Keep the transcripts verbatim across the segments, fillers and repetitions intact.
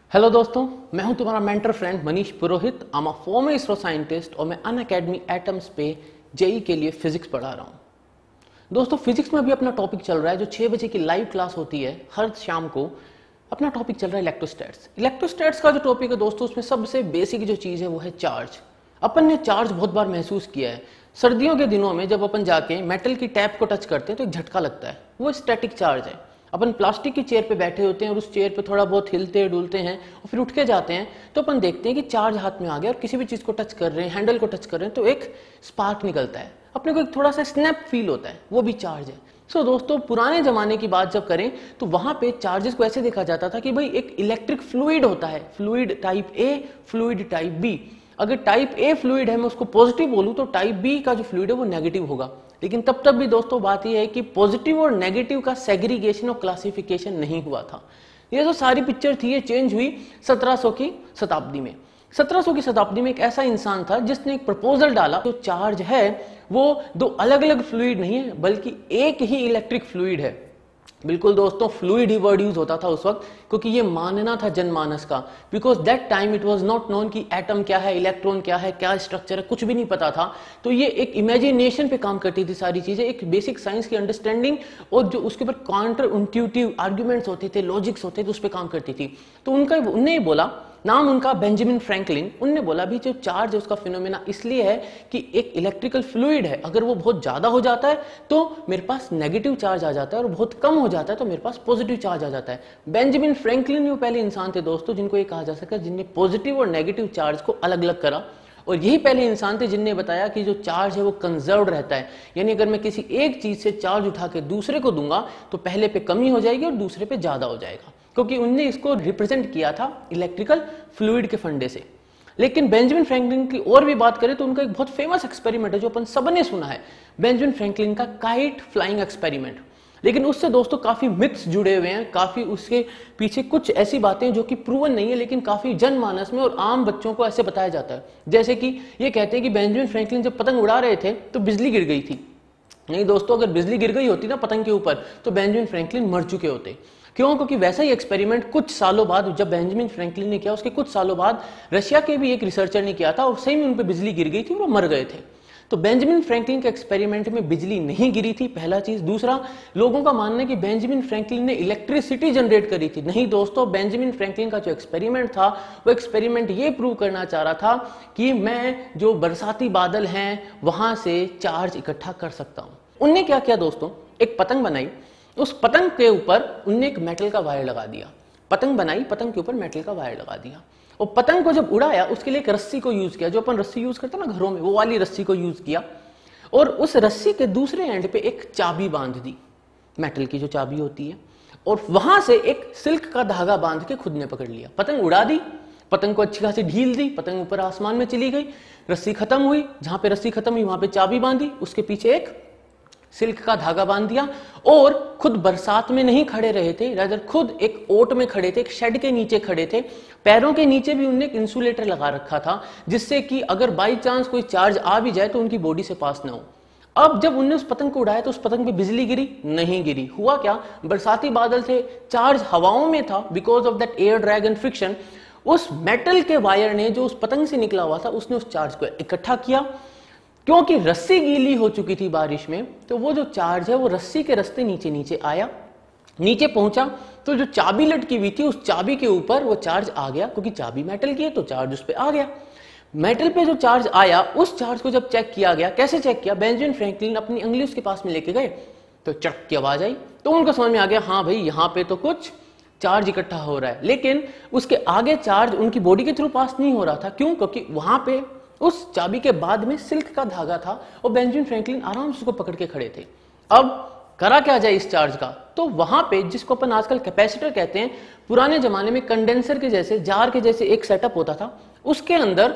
Hello दोस्तों, मैं हूं तुम्हारा mentor friend Manish Purohit. I am a former ISRO scientist और मैं अनअकैडमी एटम्स पे जेई के लिए फिजिक्स पढ़ा रहा हूं। दोस्तों, फिजिक्स में अभी अपना टॉपिक चल रहा है जो छह बजे की लाइव क्लास होती है हर शाम को। अपना टॉपिक चल रहा है इलेक्ट्रोस्टैट्स। इलेक्ट्रोस्टैट्स का जो टॉपिक है दोस्तों, उसमें सबसे बेसिक जो चीज है वो है चार्ज। अपन ने चार्ज बहुत बार महसूस किया है। सर्दियों के दिनों में जब अपन जाके मेटल की टैप को टच करते हैं तो एक झटका लगता है, वो स्टैटिक चार्ज है। अपन प्लास्टिक की चेयर पे बैठे होते हैं और उस चेयर पे थोड़ा बहुत हिलते डुलते हैं और फिर उठ के जाते हैं तो अपन देखते हैं कि चार्ज हाथ में आ गया और किसी भी चीज को टच कर रहे हैं, हैंडल को टच कर रहे हैं तो एक स्पार्क निकलता है, अपने को एक थोड़ा सा स्नैप फील होता है, वो भी चार्ज है। सो so, दोस्तों, पुराने जमाने की बात जब करें तो वहां पे चार्जेस को ऐसे देखा जाता था कि भाई एक इलेक्ट्रिक फ्लूइड होता है, fluid type A, fluid type B. अगर टाइप ए फ्लूइड है मैं उसको पॉजिटिव बोलूं तो टाइप बी का जो फ्लूइड है वो नेगेटिव होगा। लेकिन तब तक भी दोस्तों बात यह है कि पॉजिटिव और नेगेटिव का सेग्रीगेशन और क्लासिफिकेशन नहीं हुआ था। ये जो सारी पिक्चर थी ये चेंज हुई सत्रह सौ की शताब्दी में। सत्रह सौ की शताब्दी में एक ऐसा इंसान था जिसने एक प्रपोजल डाला, जो चार्ज है वो दो अलग अलग फ्लूइड नहीं है बल्कि एक ही इलेक्ट्रिक फ्लूइड है। बिल्कुल दोस्तों, फ्लूइड ही वर्ड यूज होता था उस वक्त, क्योंकि ये मानना था जनमानस का। Because that time it was not known कि एटम क्या है, इलेक्ट्रॉन क्या है, क्या स्ट्रक्चर है, कुछ भी नहीं पता था। तो ये एक इमेजिनेशन पे काम करती थी सारी चीजें, एक बेसिक साइंस की अंडरस्टैंडिंग और जो उसके ऊपर काउंटर इंट्यूटिव आर्ग्यूमेंट्स होते थे, लॉजिक्स होते थे, उस पर काम करती थी। तो उनका उनने बोला, नाम उनका बेंजामिन फ्रैंकलिन, उनने बोला भी जो चार्ज है उसका फिनोमेना इसलिए है कि एक इलेक्ट्रिकल फ्लूइड है, अगर वो बहुत ज्यादा हो जाता है तो मेरे पास नेगेटिव चार्ज आ जाता है और बहुत कम हो जाता है तो मेरे पास पॉजिटिव चार्ज आ जाता है। बेंजामिन फ्रैंकलिन वो पहले इंसान थे दोस्तों जिनको ये कहा जा सकता है जिनने पॉजिटिव और नेगेटिव चार्ज को अलग अलग करा, और यही पहले इंसान थे जिनने बताया कि जो चार्ज है वो कंजर्व्ड रहता है। यानी अगर मैं किसी एक चीज से चार्ज उठा के दूसरे को दूंगा तो पहले पे कमी हो जाएगी और दूसरे पे ज्यादा हो जाएगा, क्योंकि उनने इसको रिप्रेजेंट किया था इलेक्ट्रिकल फ्लूइड के फंडे से। लेकिन बेंजामिन फ्रैंकलिन की और भी बात करें तो उनका एक बहुत फेमस एक्सपेरिमेंट है जो अपन सबने सुना है, बेंजामिन फ्रैंकलिन का काइट फ्लाइंग एक्सपेरिमेंट। लेकिन उससे दोस्तों काफी मिथ्स जुड़े हुए हैं, काफी उसके पीछे कुछ ऐसी बातें जो कि प्रूवन नहीं है लेकिन काफी जनमानस में और आम बच्चों को ऐसे बताया जाता है। जैसे कि ये कहते हैं कि बेंजामिन फ्रैंकलिन जब पतंग उड़ा रहे थे तो बिजली गिर गई थी। नहीं दोस्तों, अगर बिजली गिर गई होती ना पतंग के ऊपर तो बेंजामिन फ्रैंकलिन मर चुके होते। क्यों? क्योंकि वैसा ही एक्सपेरिमेंट कुछ सालों बाद जब बेंजामिन फ्रैंकलिन ने किया, उसके कुछ सालों बाद रशिया के भी एक रिसर्चर ने किया था और सही में उन पर बिजली गिर गई थी और वो मर गए थे। तो बेंजामिन फ्रैंकलिन के एक्सपेरिमेंट में बिजली नहीं गिरी थी, पहला चीज। दूसरा, लोगों का मानना है कि बेंजामिन फ्रैंकलिन ने इलेक्ट्रिसिटी जनरेट करी थी। नहीं दोस्तों, बेंजामिन फ्रैंकलिन का जो एक्सपेरिमेंट था वो एक्सपेरिमेंट ये प्रूव करना चाह रहा था कि मैं जो बरसाती बादल हैं वहां से चार्ज इकट्ठा कर सकता हूं। उनने क्या किया दोस्तों, एक पतंग बनाई, उस पतंग के ऊपर उनने एक मेटल का वायर लगा दिया। पतंग बनाई, पतंग के ऊपर मेटल का वायर लगा दिया और पतंग को जब उड़ाया उसके लिए एक रस्सी को यूज किया, जो अपन रस्सी यूज करते हैं ना घरों में, वो वाली रस्सी को यूज किया और उस रस्सी के दूसरे एंड पे एक चाबी बांध दी, मेटल की जो चाबी होती है, और वहां से एक सिल्क का धागा बांध के खुद ने पकड़ लिया। पतंग उड़ा दी, पतंग को अच्छी खासी ढील दी, पतंग ऊपर आसमान में चली गई, रस्सी खत्म हुई, जहां पे रस्सी खत्म हुई वहां पे चाबी बांधी, उसके पीछे एक सिल्क का धागा बांध दिया और खुद बरसात में नहीं खड़े रहे थे, रादर खुद एक ओट में खड़े थे, एक शेड के नीचे खड़े थे। पैरों के नीचे भी उन्होंने एक इंसुलेटर लगा रखा था जिससे कि अगर बाई चांस कोई चार्ज आ भी जाए तो उनकी बॉडी से पास ना हो। अब जब उनने उस पतंग को उड़ाया तो उस पतंग पे बिजली गिरी? नहीं गिरी। हुआ क्या, बरसाती बादल थे, चार्ज हवाओं में था, because of that air drag and friction उस मेटल के वायर ने जो उस पतंग से निकला हुआ था उसने उस चार्ज को इकट्ठा किया। क्योंकि रस्सी गीली हो चुकी थी बारिश में तो वो जो चार्ज है वो रस्सी के रास्ते नीचे नीचे आया, नीचे पहुंचा तो जो चाबी लटकी हुई थी उस चाबी के ऊपर वो चार्ज आ गया, क्योंकि चाबी मेटल की है तो चार्ज उस पर आ गया। मेटल पे जो चार्ज आया उस चार्ज को जब चेक किया गया, कैसे चेक किया, बेंजामिन फ्रैंकलिन अपनी उंगली उसके पास में लेके गए तो चट की आवाज आई, तो उनको समझ में आ गया हाँ भाई यहाँ पे तो कुछ चार्ज इकट्ठा हो रहा है। लेकिन उसके आगे चार्ज उनकी बॉडी के थ्रू पास नहीं हो रहा था। क्यों? क्योंकि वहां पे उस चाबी के बाद में सिल्क का धागा था और बेंजामिन फ्रैंकलिन आराम से उसको पकड़ के खड़े थे। अब करा क्या जाए इस चार्ज का, तो वहां पे जिसको अपन आजकल कैपेसिटर कहते हैं, पुराने जमाने में कंडेंसर के जैसे, जार के जैसे एक सेटअप होता था, उसके अंदर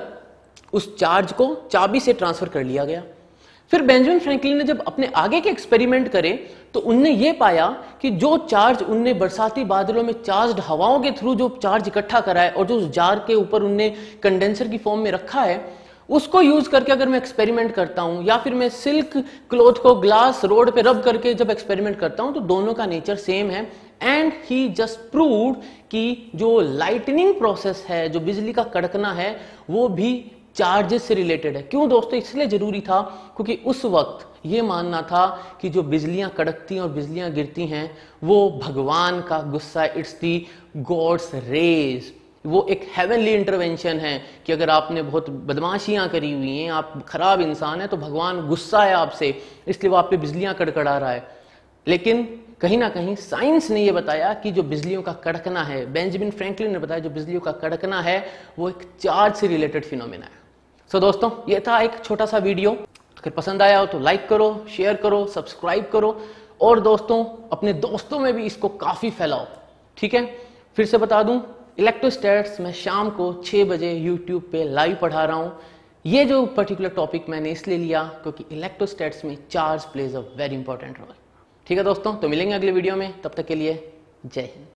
उस चार्ज को चाबी से ट्रांसफर कर लिया गया। फिर बेंजामिन फ्रैंकलिन ने जब अपने आगे के एक्सपेरिमेंट करे तो उनने ये पाया कि जो चार्ज उनने बरसाती बादलों में चार्ज्ड हवाओं के थ्रू जो चार्ज इकट्ठा करा है और जो उस जार के ऊपर उनने कंडेंसर की फॉर्म में रखा है, उसको यूज करके अगर मैं एक्सपेरिमेंट करता हूं या फिर मैं सिल्क क्लॉथ को ग्लास रोड पे रब करके जब एक्सपेरिमेंट करता हूं तो दोनों का नेचर सेम है, एंड ही जस्ट प्रूव्ड कि जो लाइटनिंग प्रोसेस है, जो बिजली का कड़कना है, वो भी चार्जेस से रिलेटेड है। क्यों दोस्तों? इसलिए जरूरी था क्योंकि उस वक्त ये मानना था कि जो बिजलियां कड़कती हैं और बिजलियां गिरती हैं वो भगवान का गुस्सा है, इट्स दी गॉड्स रेज। वो एक हेवनली इंटरवेंशन है कि अगर आपने बहुत बदमाशियां करी हुई हैं, आप खराब इंसान हैं, तो भगवान गुस्सा है आपसे, इसलिए वो आप पे बिजलियां कड़कड़ा रहा है। लेकिन कहीं ना कहीं साइंस ने ये बताया कि जो बिजलियों का कड़कना है, बेंजामिन फ्रैंकलिन ने बताया, जो बिजलियों का कड़कना है वो एक चार्ज से रिलेटेड फिनोमेना है। सो so, दोस्तों ये था एक छोटा सा वीडियो। अगर पसंद आया हो तो लाइक करो, शेयर करो, सब्सक्राइब करो और दोस्तों अपने दोस्तों में भी इसको काफी फैलाओ। ठीक है, फिर से बता दूं, इलेक्ट्रोस्टैट्स मैं शाम को छह बजे यूट्यूब पे लाइव पढ़ा रहा हूं। ये जो पर्टिकुलर टॉपिक मैंने इसलिए लिया क्योंकि इलेक्ट्रोस्टैट्स में charge plays a very important role. ठीक है दोस्तों, तो मिलेंगे अगले वीडियो में, तब तक के लिए जय हिंद।